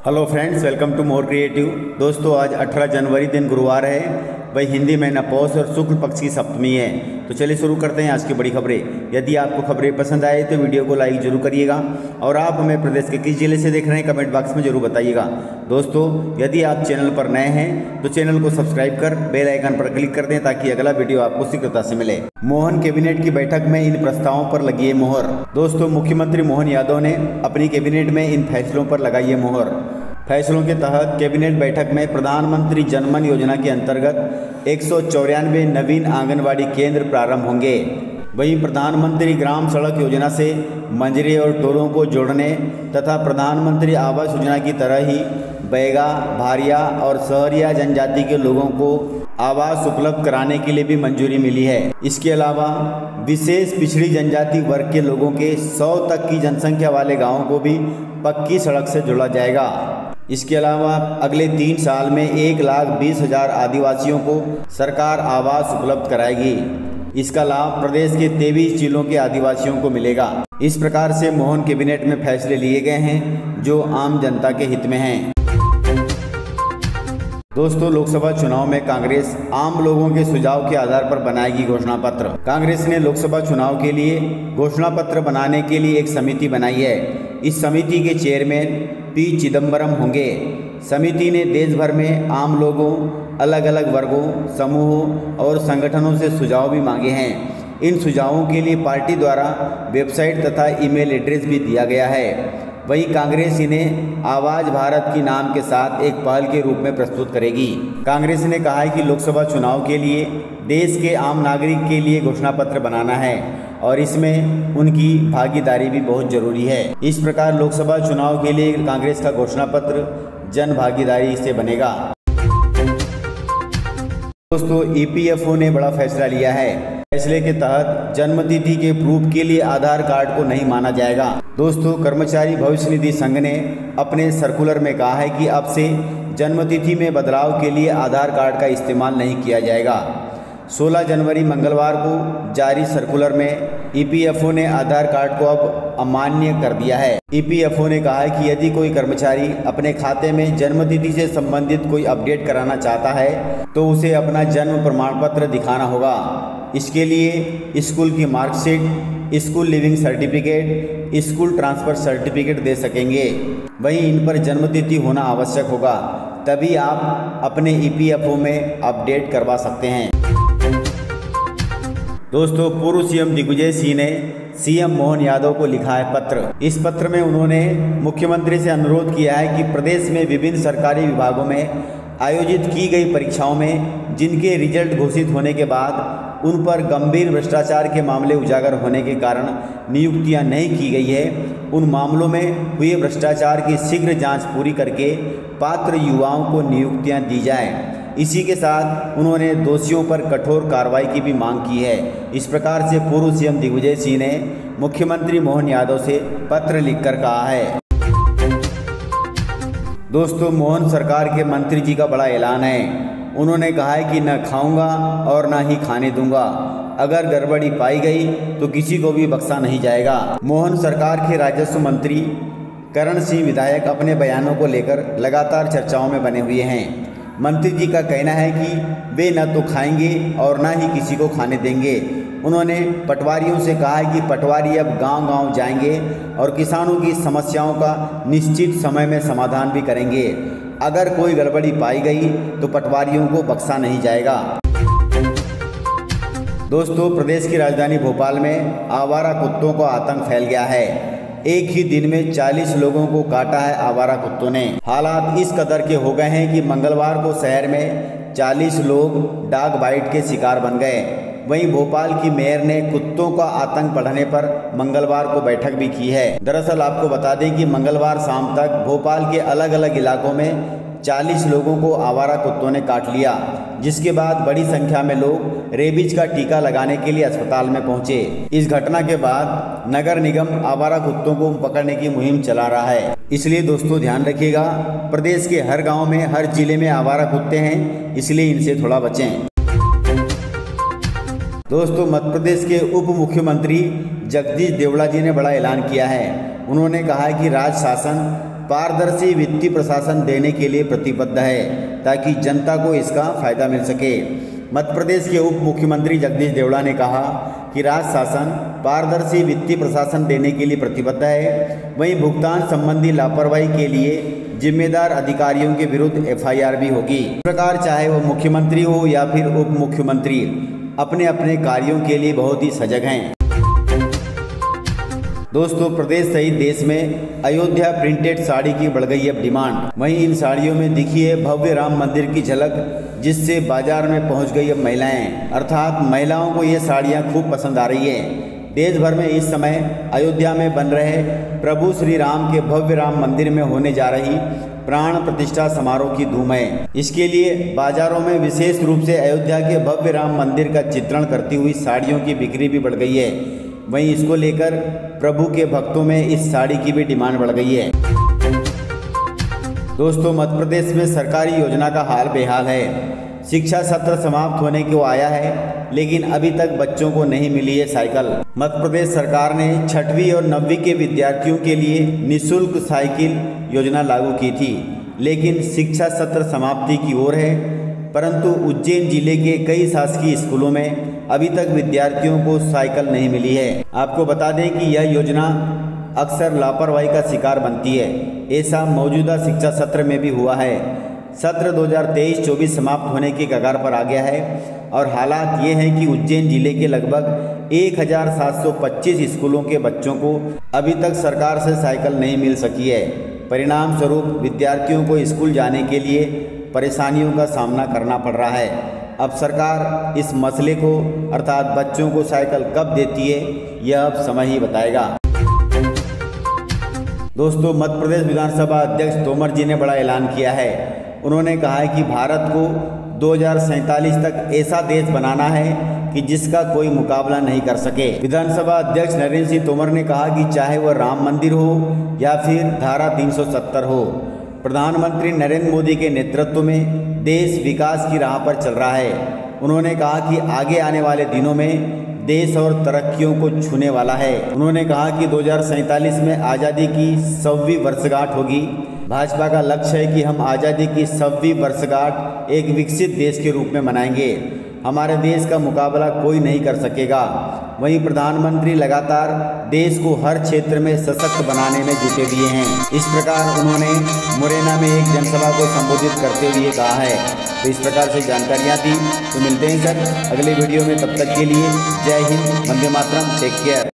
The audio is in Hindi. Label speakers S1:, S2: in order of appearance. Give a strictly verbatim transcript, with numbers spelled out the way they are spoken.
S1: Hello friends, welcome to more creative. दोस्तों, आज अठारह जनवरी दिन गुरुवार है। वही हिंदी महीना पौष और शुक्ल पक्ष की सप्तमी है। तो चलिए शुरू करते हैं आज की बड़ी खबरें। यदि आपको खबरें पसंद आए तो वीडियो को लाइक जरूर करिएगा और आप हमें प्रदेश के किस जिले से देख रहे हैं कमेंट बॉक्स में जरूर बताइएगा। दोस्तों, यदि आप चैनल पर नए हैं तो चैनल को सब्सक्राइब कर बेल आइकन पर क्लिक कर दें ताकि अगला वीडियो आपको शीघ्रता से मिले। मोहन कैबिनेट की बैठक में इन प्रस्तावों पर लगी है मोहर। दोस्तों, मुख्यमंत्री मोहन यादव ने अपनी कैबिनेट में इन फैसलों पर लगाई है मोहर। फैसलों के तहत कैबिनेट बैठक में प्रधानमंत्री जनमन योजना के अंतर्गत एक सौ चौरानवे नवीन आंगनबाड़ी केंद्र प्रारंभ होंगे। वहीं प्रधानमंत्री ग्राम सड़क योजना से मंजरे और टोलों को जोड़ने तथा प्रधानमंत्री आवास योजना की तरह ही बैगा, भारिया और सहरिया जनजाति के लोगों को आवास उपलब्ध कराने के लिए भी मंजूरी मिली है। इसके अलावा विशेष पिछड़ी जनजाति वर्ग के लोगों के सौ तक की जनसंख्या वाले गाँवों को भी पक्की सड़क से जोड़ा जाएगा। इसके अलावा अगले तीन साल में एक लाख बीस हजार आदिवासियों को सरकार आवास उपलब्ध कराएगी। इसका लाभ प्रदेश के तेईस जिलों के आदिवासियों को मिलेगा। इस प्रकार से मोहन कैबिनेट में फैसले लिए गए हैं जो आम जनता के हित में हैं। दोस्तों, लोकसभा चुनाव में कांग्रेस आम लोगों के सुझाव के आधार पर बनाएगी घोषणा पत्र। कांग्रेस ने लोकसभा चुनाव के लिए घोषणा पत्र बनाने के लिए एक समिति बनाई है। इस समिति के चेयरमैन पी चिदम्बरम होंगे। समिति ने देश भर में आम लोगों, अलग अलग वर्गों, समूहों और संगठनों से सुझाव भी मांगे हैं। इन सुझावों के लिए पार्टी द्वारा वेबसाइट तथा ईमेल एड्रेस भी दिया गया है। वहीं कांग्रेस इन्हें आवाज भारत की नाम के साथ एक पहल के रूप में प्रस्तुत करेगी। कांग्रेस ने कहा है कि लोकसभा चुनाव के लिए देश के आम नागरिक के लिए घोषणा पत्र बनाना है और इसमें उनकी भागीदारी भी बहुत जरूरी है। इस प्रकार लोकसभा चुनाव के लिए कांग्रेस का घोषणा पत्र जन भागीदारी से बनेगा। दोस्तों, ई पी एफ ओ ने बड़ा फैसला लिया है। फैसले के तहत जन्मतिथि के प्रूफ के लिए आधार कार्ड को नहीं माना जाएगा। दोस्तों, कर्मचारी भविष्य निधि संघ ने अपने सर्कुलर में कहा है कि अब से जन्मतिथि में बदलाव के लिए आधार कार्ड का इस्तेमाल नहीं किया जाएगा। सोलह जनवरी मंगलवार को जारी सर्कुलर में ई पी एफ ओ ने आधार कार्ड को अब अमान्य कर दिया है। ई पी एफ ओ ने कहा है कि यदि कोई कर्मचारी अपने खाते में जन्मतिथि से संबंधित कोई अपडेट कराना चाहता है तो उसे अपना जन्म प्रमाण पत्र दिखाना होगा। इसके लिए स्कूल की marksheet, school leaving certificate, school transfer certificate दे सकेंगे। वहीं इन पर जन्मतिथि होना आवश्यक होगा, तभी आप अपने ई पी एफ ओ में अपडेट करवा सकते हैं। दोस्तों, पूर्व सी एम दिग्विजय सिंह ने सी एम मोहन यादव को लिखा है पत्र। इस पत्र में उन्होंने मुख्यमंत्री से अनुरोध किया है कि प्रदेश में विभिन्न सरकारी विभागों में आयोजित की गई परीक्षाओं में जिनके रिजल्ट घोषित होने के बाद उन पर गंभीर भ्रष्टाचार के मामले उजागर होने के कारण नियुक्तियां नहीं की गई है, उन मामलों में हुए भ्रष्टाचार की शीघ्र जांच पूरी करके पात्र युवाओं को नियुक्तियां दी जाएं। इसी के साथ उन्होंने दोषियों पर कठोर कार्रवाई की भी मांग की है। इस प्रकार से पूर्व सी एम दिग्विजय सिंह ने मुख्यमंत्री मोहन यादव से पत्र लिखकर कहा है। दोस्तों, मोहन सरकार के मंत्री जी का बड़ा ऐलान है। उन्होंने कहा है कि न खाऊंगा और न ही खाने दूंगा। अगर गड़बड़ी पाई गई तो किसी को भी बख्शा नहीं जाएगा। मोहन सरकार के राजस्व मंत्री करण सिंह विधायक अपने बयानों को लेकर लगातार चर्चाओं में बने हुए हैं। मंत्री जी का कहना है कि वे न तो खाएंगे और न ही किसी को खाने देंगे। उन्होंने पटवारियों से कहा है कि पटवारी अब गांव-गांव जाएंगे और किसानों की समस्याओं का निश्चित समय में समाधान भी करेंगे। अगर कोई गड़बड़ी पाई गई तो पटवारियों को बख्शा नहीं जाएगा। दोस्तों, प्रदेश की राजधानी भोपाल में आवारा कुत्तों का आतंक फैल गया है। एक ही दिन में चालीस लोगों को काटा है आवारा कुत्तों ने। हालात इस कदर के हो गए हैं कि मंगलवार को शहर में चालीस लोग डॉग बाइट के शिकार बन गए। वहीं भोपाल की मेयर ने कुत्तों का आतंक बढ़ने पर मंगलवार को बैठक भी की है। दरअसल आपको बता दें कि मंगलवार शाम तक भोपाल के अलग अलग इलाकों में चालीस लोगों को आवारा कुत्तों ने काट लिया, जिसके बाद बड़ी संख्या में लोग रेबीज का टीका लगाने के लिए अस्पताल में पहुंचे। इस घटना के बाद नगर निगम आवारा कुत्तों को पकड़ने की मुहिम चला रहा है। इसलिए दोस्तों ध्यान रखिएगा, प्रदेश के हर गांव में, हर जिले में आवारा कुत्ते हैं, इसलिए इनसे थोड़ा बचें। दोस्तों, मध्य प्रदेश के उप मुख्यमंत्री जगदीश देवड़ा जी ने बड़ा ऐलान किया है। उन्होंने कहा है कि राज्य शासन पारदर्शी वित्तीय प्रशासन देने के लिए प्रतिबद्ध है ताकि जनता को इसका फायदा मिल सके। मध्य प्रदेश के उप मुख्यमंत्री जगदीश देवड़ा ने कहा कि राज्य शासन पारदर्शी वित्तीय प्रशासन देने के लिए प्रतिबद्ध है। वहीं भुगतान संबंधी लापरवाही के लिए जिम्मेदार अधिकारियों के विरुद्ध एफ आई आर भी होगी। इस प्रकार चाहे वो मुख्यमंत्री हो या फिर उप मुख्यमंत्री अपने अपने कार्यों के लिए बहुत ही सजग हैं। दोस्तों, प्रदेश सहित देश में अयोध्या प्रिंटेड साड़ी की बढ़ गई अब डिमांड। वहीं इन साड़ियों में दिखी है भव्य राम मंदिर की झलक, जिससे बाजार में पहुंच गई अब महिलाएं, अर्थात महिलाओं को ये साड़ियां खूब पसंद आ रही है। देश भर में इस समय अयोध्या में बन रहे प्रभु श्री राम के भव्य राम मंदिर में होने जा रही प्राण प्रतिष्ठा समारोह की धूम है। इसके लिए बाजारों में विशेष रूप से अयोध्या के भव्य राम मंदिर का चित्रण करती हुई साड़ियों की बिक्री भी बढ़ गई है। वहीं इसको लेकर प्रभु के भक्तों में इस साड़ी की भी डिमांड बढ़ गई है। दोस्तों, मध्य प्रदेश में सरकारी योजना का हाल बेहाल है। शिक्षा सत्र समाप्त होने को आया है, लेकिन अभी तक बच्चों को नहीं मिली है साइकिल। मध्य प्रदेश सरकार ने छठवीं और नवीं के विद्यार्थियों के लिए निःशुल्क साइकिल योजना लागू की थी, लेकिन शिक्षा सत्र समाप्ति की ओर है। परंतु उज्जैन जिले के कई शासकीय स्कूलों में अभी तक विद्यार्थियों को साइकिल नहीं मिली है। आपको बता दें कि यह योजना अक्सर लापरवाही का शिकार बनती है। ऐसा मौजूदा शिक्षा सत्र में भी हुआ है। सत्र दो हज़ार तेईस चौबीस समाप्त होने की कगार पर आ गया है और हालात ये हैं कि उज्जैन जिले के लगभग एक हज़ार सात सौ पच्चीस स्कूलों के बच्चों को अभी तक सरकार से साइकिल नहीं मिल सकी है। परिणाम स्वरूप विद्यार्थियों को स्कूल जाने के लिए परेशानियों का सामना करना पड़ रहा है। अब सरकार इस मसले को अर्थात बच्चों को साइकिल कब देती है, यह अब समय ही बताएगा। दोस्तों, मध्य प्रदेश विधानसभा अध्यक्ष तोमर जी ने बड़ा ऐलान किया है। उन्होंने कहा है कि भारत को दो हज़ार सैंतालीस तक ऐसा देश बनाना है कि जिसका कोई मुकाबला नहीं कर सके। विधानसभा अध्यक्ष नरेंद्र सिंह तोमर ने कहा कि चाहे वह राम मंदिर हो या फिर धारा तीन सौ सत्तर हो, प्रधानमंत्री नरेंद्र मोदी के नेतृत्व में देश विकास की राह पर चल रहा है। उन्होंने कहा कि आगे आने वाले दिनों में देश और तरक्कियों को छूने वाला है। उन्होंने कहा कि दो हज़ार सैंतालीस में आज़ादी की सौवीं वर्षगांठ होगी। भाजपा का लक्ष्य है कि हम आज़ादी की सौवीं वर्षगांठ एक विकसित देश के रूप में मनाएंगे। हमारे देश का मुकाबला कोई नहीं कर सकेगा। वहीं प्रधानमंत्री लगातार देश को हर क्षेत्र में सशक्त बनाने में जुटे हुए हैं। इस प्रकार उन्होंने मुरैना में एक जनसभा को संबोधित करते हुए कहा है। तो इस प्रकार से जानकारियाँ दी। तो मिलते हैं सर अगले वीडियो में, तब तक के लिए जय हिंद, वंदे मातरम, टेक केयर।